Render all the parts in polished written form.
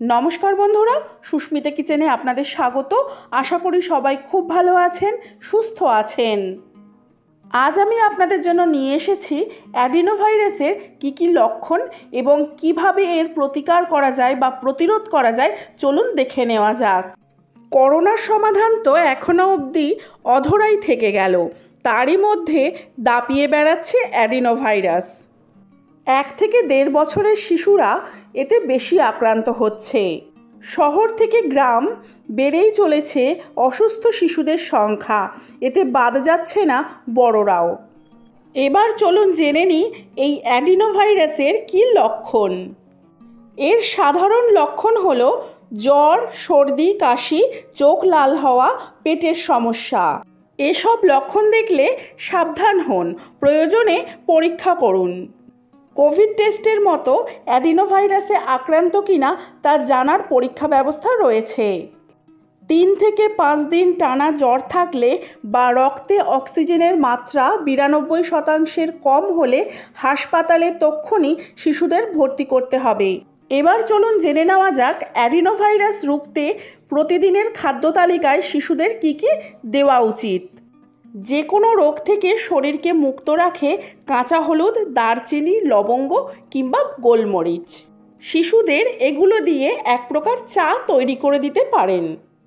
নমস্কার বন্ধুরা, সুস্মিতা কিচেনে আপনাদের স্বাগত। আশা করি সবাই খুব ভালো আছেন, সুস্থ আছেন। আজ আমি আপনাদের জন্য নিয়ে এসেছি অ্যাডিনোভাইরাসের কী লক্ষণ এবং কিভাবে এর প্রতিকার করা যায় বা প্রতিরোধ করা যায়, চলুন দেখে নেওয়া যাক। করোনার সমাধান তো এখনও অবধি অধরাই থেকে গেল, তারই মধ্যে দাপিয়ে বেড়াচ্ছে অ্যাডিনোভাইরাস। 1 থেকে 1.5 বছরের শিশুরা এতে বেশি আক্রান্ত হচ্ছে। শহর থেকে গ্রাম বেড়েই চলেছে অসুস্থ শিশুদের সংখ্যা, এতে বাদ যাচ্ছে না বড়রাও। এবার চলুন জেনে নিই এই অ্যাডিনোভাইরাসের কী লক্ষণ। এর সাধারণ লক্ষণ হলো জ্বর, সর্দি, কাশি, চোখ লাল হওয়া, পেটের সমস্যা। এসব লক্ষণ দেখলে সাবধান হন, প্রয়োজনে পরীক্ষা করুন। কোভিড টেস্টের মতো অ্যাডিনোভাইরাসে আক্রান্ত কিনা তা জানার পরীক্ষা ব্যবস্থা রয়েছে। 3 থেকে 5 দিন টানা জ্বর থাকলে বা রক্তে অক্সিজেনের মাত্রা 92% কম হলে হাসপাতালে তক্ষুনি শিশুদের ভর্তি করতে হবে। এবার চলুন জেনে নেওয়া যাক অ্যাডিনোভাইরাস রুখতে প্রতিদিনের খাদ্য তালিকায় শিশুদের কী দেওয়া উচিত। যে কোনো রোগ থেকে শরীরকে মুক্ত রাখে কাঁচা হলুদ, দারচিনি, লবঙ্গ কিংবা গোলমরিচ। শিশুদের এগুলো দিয়ে এক প্রকার চা তৈরি করে দিতে পারেন।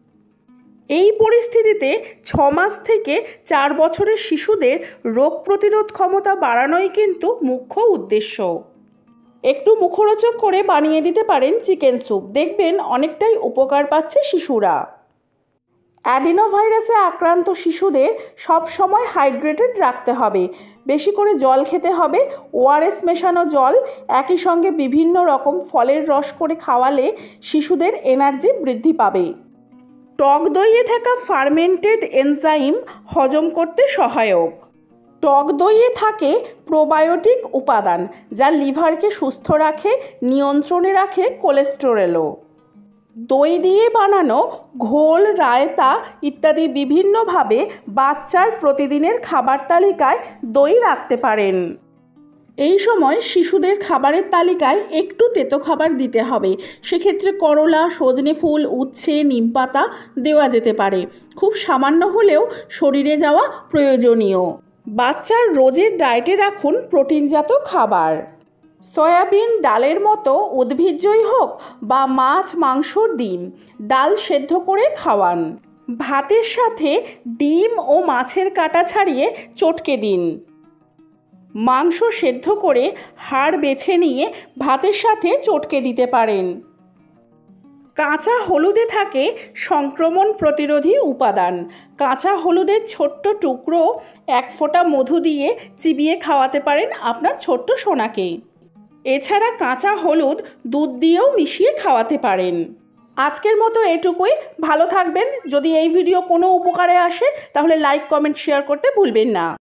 এই পরিস্থিতিতে 6 মাস থেকে 4 বছরের শিশুদের রোগ প্রতিরোধ ক্ষমতা বাড়ানোই কিন্তু মুখ্য উদ্দেশ্য। একটু মুখরোচক করে বানিয়ে দিতে পারেন চিকেন স্যুপ, দেখবেন অনেকটাই উপকার পাচ্ছে শিশুরা। অ্যাডিনোভাইরাসে আক্রান্ত শিশুদের সব সময় হাইড্রেটেড রাখতে হবে। বেশি করে জল খেতে হবে, ওআরএস মেশানো জল, একই সঙ্গে বিভিন্ন রকম ফলের রস করে খাওয়ালে শিশুদের এনার্জি বৃদ্ধি পাবে। টক দইয়ে থাকা ফার্মেন্টেড এনজাইম হজম করতে সহায়ক। টক দইয়ে থাকে প্রোবায়োটিক উপাদান, যা লিভারকে সুস্থ রাখে, নিয়ন্ত্রণে রাখে কোলেস্টেরলও। দই দিয়ে বানানো ঘোল, রায়তা ইত্যাদি বিভিন্নভাবে বাচ্চার প্রতিদিনের খাবার তালিকায় দই রাখতে পারেন। এই সময় শিশুদের খাবারের তালিকায় একটু তেতো খাবার দিতে হবে। সেক্ষেত্রে করলা, সজনে ফুল, উচ্ছে, নিমপাতা দেওয়া যেতে পারে। খুব সামান্য হলেও শরীরে যাওয়া প্রয়োজনীয়। বাচ্চার রোজের ডায়েটে রাখুন প্রোটিনজাত খাবার। সয়াবিন, ডালের মতো উদ্ভিজ্জই হোক বা মাছ, মাংস, ডিম, ডাল সেদ্ধ করে খাওয়ান। ভাতের সাথে ডিম ও মাছের কাঁটা ছাড়িয়ে চটকে দিন। মাংস সেদ্ধ করে হাড় বেছে নিয়ে ভাতের সাথে চটকে দিতে পারেন। কাঁচা হলুদে থাকে সংক্রমণ প্রতিরোধী উপাদান। কাঁচা হলুদের ছোট্ট টুকরো 1 ফোঁটা মধু দিয়ে চিবিয়ে খাওয়াতে পারেন আপনার ছোট্ট সোনাকে। এছাড়া কাঁচা হলুদ দুধ দিয়েও মিশিয়ে খাওয়াতে পারেন। আজকের মতো এটুকুই। ভালো থাকবেন। যদি এই ভিডিও কোনো উপকারে আসে তাহলে লাইক, কমেন্ট, শেয়ার করতে ভুলবেন না।